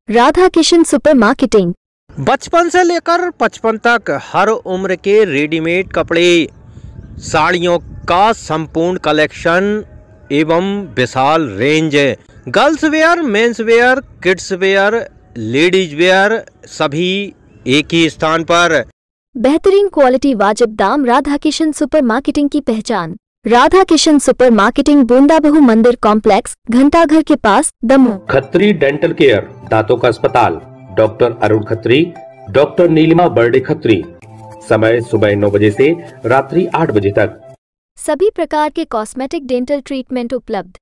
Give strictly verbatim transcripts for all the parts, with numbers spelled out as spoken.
Radha Kishan super marketing. बचपन से लेकर पचपन तक हर उम्र के रेडीमेड कपड़े, साड़ियों का संपूर्ण कलेक्शन एवं विशाल range, girls wear, men's wear, kids wear, ladies wear, सभी एक ही स्थान पर। बेहतरीन क्वालिटी, वाजिब दाम। राधा किशन सुपर मार्केटिंग की पहचान। राधा किशन सुपर मार्केटिंग, बूंदा बहु मंदिर कॉम्प्लेक्स, घंटाघर के पास, दमोह। खत्री डेंटल केयर, दांतों का अस्पताल, डॉक्टर अरुण खत्री, डॉक्टर नीलिमा बर्डे खत्री। समय सुबह नौ बजे से रात्रि आठ बजे तक। सभी प्रकार के कॉस्मेटिक डेंटल ट्रीटमेंट उपलब्ध।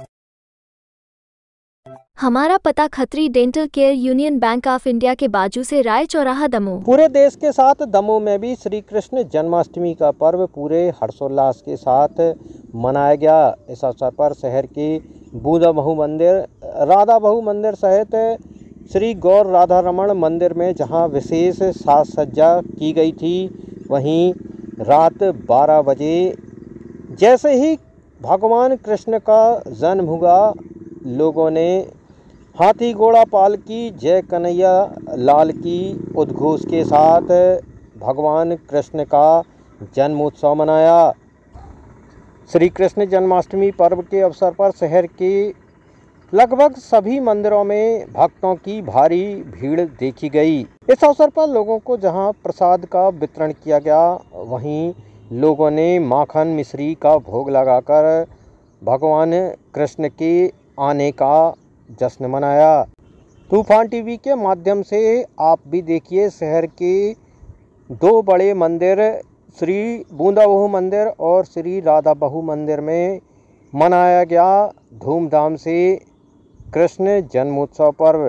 हमारा पता Khatri dental care, union bank of India के बाजू से, राय चौराहा, दमोह। पूरे देश के साथ दमोह में भी श्री कृष्ण जन्माष्टमी का पर्व पूरे हर्षोल्लास के साथ मनाया गया। इस अवसर पर शहर के बूंदा बहु मंदिर, राधा बहु मंदिर सहित श्री गौर राधा रमण मंदिर में जहां विशेष साज सज्जा की गई थी, वहीं रात बारह बजे जैसे ही भगवान कृष्ण का जन्म हुआ, लोगों ने हाथी घोड़ा पालकी, जय कन्हैया लाल की उद्घोष के साथ भगवान कृष्ण का जन्मोत्सव मनाया। श्री कृष्ण जन्माष्टमी पर्व के अवसर पर शहर के लगभग सभी मंदिरों में भक्तों की भारी भीड़ देखी गई। इस अवसर पर लोगों को जहां प्रसाद का वितरण किया गया, वहीं लोगों ने माखन मिश्री का भोग लगाकर भगवान कृष्ण के आने का जश्न मनाया। तूफान टीवी के माध्यम से आप भी देखिए, शहर के दो बड़े मंदिर, श्री बूंदा बहु मंदिर और श्री राधा बहु मंदिर में मनाया गया धूमधाम से कृष्ण जन्मोत्सव पर्व।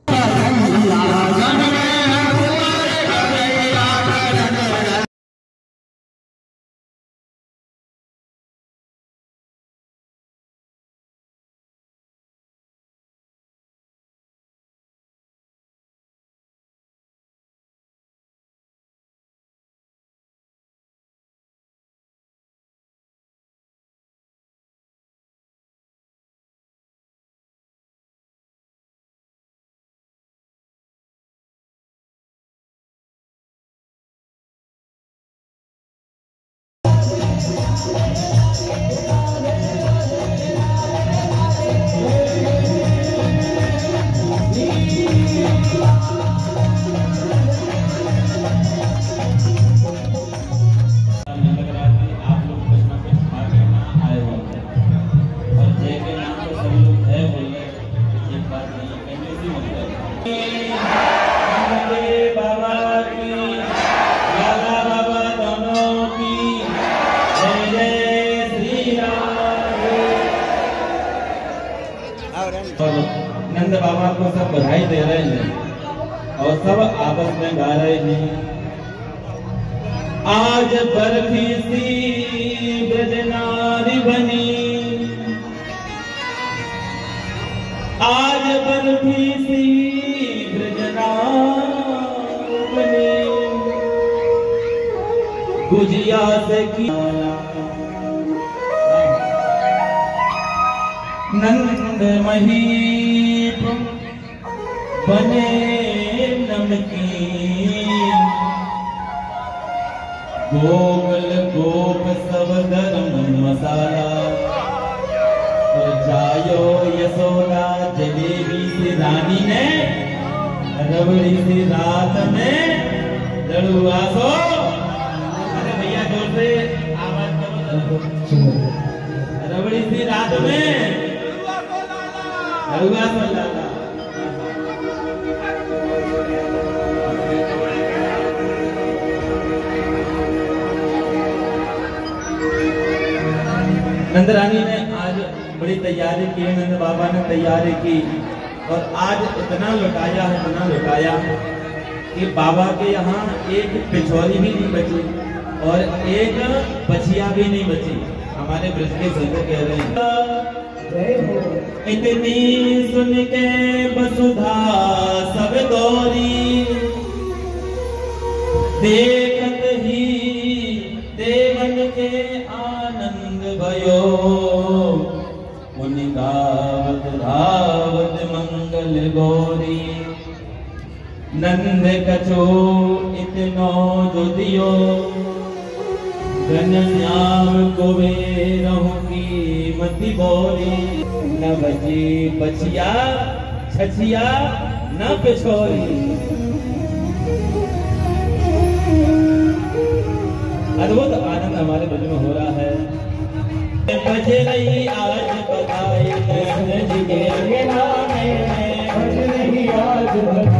नंद बाबा को सब बधाई दे रहे हैं और सब आपस में गा रहे हैं। आज बर्फी सी ब्रजनारी बनी, आज बर्फी सी ब्रजनारी बनी, गुजिया से किया नंद महीप बने नमकीन, गोकुल गोप सब गरम मसाला, और जायो यशोदा जलेबी से रानी ने, रबड़ी से रात में लड़ुआ सो। अरे भैया जोर से आवाज करो। रबड़ी से रात में नंदरानी ने आज बड़ी तैयारी की, नंद बाबा ने तैयारी की और आज इतना लुटाया है, इतना लुटाया कि बाबा के यहाँ एक पिछौरी भी नहीं बची और एक बछिया भी नहीं बची। हमारे ब्रज के संत कह रहे हैं, इतनी सुन के वसुधा सब गौरी, देखत ही देवन के आनंद भयो, मुनि गावत धावत मंगल गौरी नंद कछो इतनो जो दियो गन्याव कोवे रहूं की मति बोरी न बची बचिया छछिया न पिछोरी। अद्भुत आनंद हमारे ब्रज में हो रहा है। बज रही आज बधाई कृष्ण जी के नामे में, बज रही आज बधाई